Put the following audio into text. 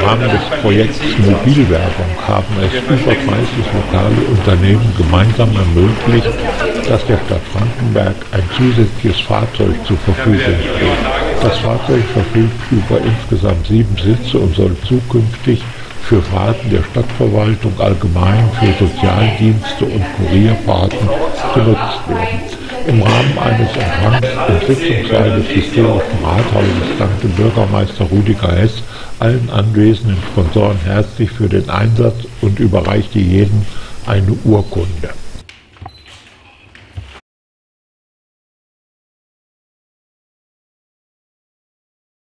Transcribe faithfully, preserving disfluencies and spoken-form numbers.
Rahmen des Projekts Mobilwerbung haben es über dreißig lokale Unternehmen gemeinsam ermöglicht, dass der Stadt Frankenberg ein zusätzliches Fahrzeug zur Verfügung steht. Das Fahrzeug verfügt über insgesamt sieben Sitze und soll zukünftig für Fahrten der Stadtverwaltung allgemein, für Sozialdienste und Kurierfahrten genutzt werden. Im Rahmen eines Empfangs im Sitzungssaal des historischen Rathauses dankte Bürgermeister Rüdiger Hess allen anwesenden Sponsoren herzlich für den Einsatz und überreichte jedem eine Urkunde.